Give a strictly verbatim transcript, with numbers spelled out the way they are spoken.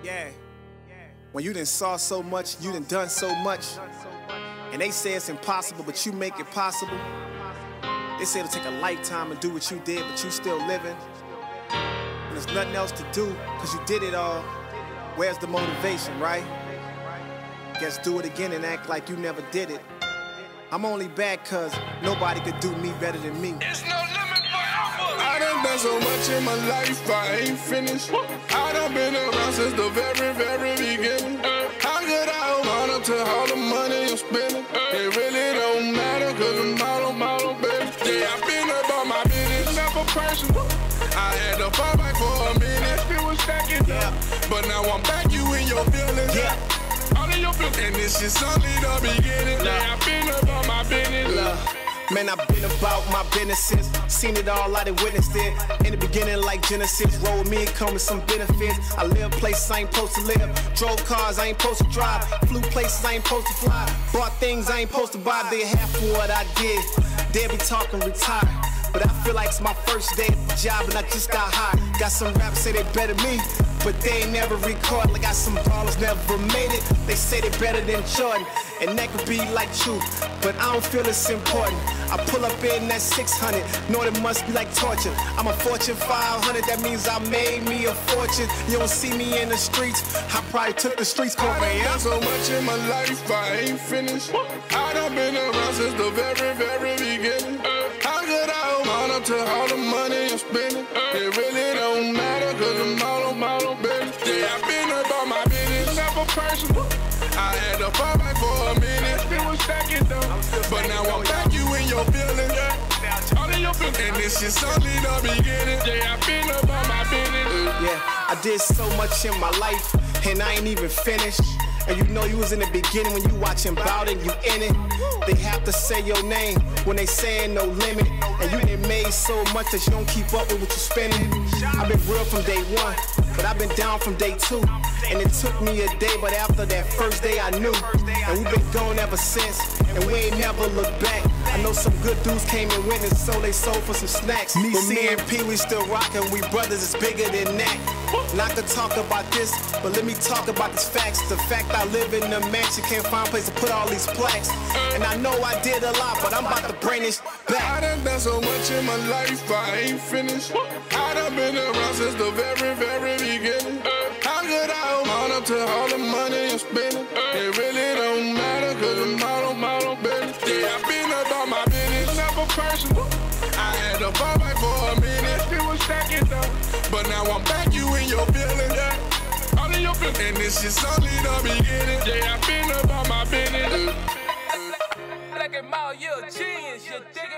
Yeah. When you done saw so much, you done done so much, and they say it's impossible, but you make it possible. They say it'll take a lifetime to do what you did, but you still living. When there's nothing else to do, cause you did it all, where's the motivation, right? Guess do it again and act like you never did it. I'm only back cause nobody could do me better than me. There's no limit forever. I done done so much in my life, I ain't finished. I done been around since the very, very beginning. How could I hold on to all the money I'm spending? It really don't matter, cause I'm all on my own, baby. Yeah, I been about my business, never personal. I had to fall back for a minute, still was stacking up. But now I'm back, you in your feelings. Yeah. All in your feelings. And this is only the beginning. Yeah, I been about my business. Love. Man, I've been about my businesses, seen it all, I done witnessed it. In the beginning like Genesis, roll with me, come with some benefits. I live places I ain't supposed to live, drove cars I ain't supposed to drive, flew places I ain't supposed to fly, bought things I ain't supposed to buy. They half for what I did, they'll be talking retire. But I feel like it's my first day at the job and I just got hired. Got some rappers say they better me, but they ain't never record. Like got some ballers never made it. They say they better than Jordan, and that could be like true, but I don't feel it's important. I pull up in that six hundred, know it must be like torture. I'm a Fortune five hundred, that means I made me a fortune. You don't see me in the streets, I probably took the streets cold. I done done so much in my life, I ain't finished. I done been around since the very, very beginning. How could I hold on to all the money I'm spending? It really don't matter, cause I'm all on my own, baby. Yeah, I been about my business, never personal. I had to fall back for a minute, still was stacking though. But now I'm back, you in your feelings. Yeah. All in your feelings. And this is only the beginning. Yeah, I been about my business. Yeah, I did so much in my life, and I ain't even finished. And you know you was in the beginning when you watching bout it, you in it. They have to say your name when they saying no limit. And you done made so much that you don't keep up with what you spending. I've been real from day one, but I've been down from day two. And it took me a day, but after that first day I knew. And we've been going ever since, and we ain't never looked back. I know some good dudes came and went and so they sold for some snacks. Me, but me and P, we still rockin', we brothers, it's bigger than that. And I could talk about this, but let me talk about these facts. The fact I live in a mansion, can't find a place to put all these plaques. And I know I did a lot, but I'm about to bring this back. I done done so much in my life, I ain't finished. I done been around since the very, very beginning. How could I hold on to all the money I'm spending? It really don't matter, cause I'm all on my own, baby. Yeah, I been about my business, never personal. I had to fall back for a minute, still was stacking though. But now I'm back, you in your feelings. Yeah. All in your feelings. And this is only the beginning. Yeah, I been about my business. Like a mile, you're a genius, you dig it?